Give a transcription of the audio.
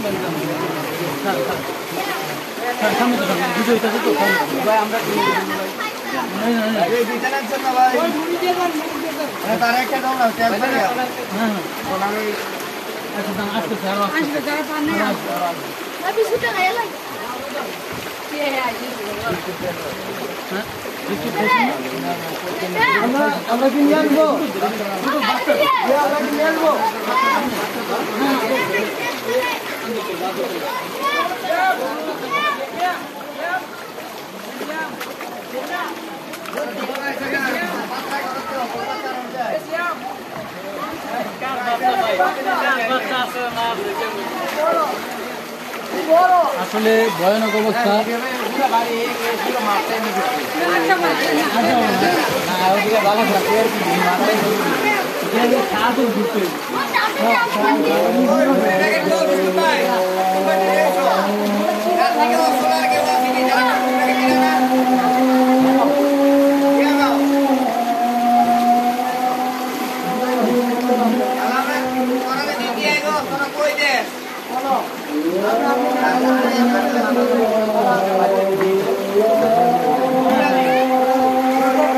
সামনে তো সামনে দুটো হইতাছে তো ভাই আমরা এই বিছানার জন্য ভাই তার একটা দাও না ট্যাপ করে হ্যাঁ আমি আচ্ছা দাম আসতে স্যার আসবে যারা পান না ভাই বিস্কুটটা খাইয়া লাই কে আইছে হ্যাঁ আমরা কি নিয়ে আসবো আমরা কি নিয়ে আসবো আসলে ভয়ানক অবস্থা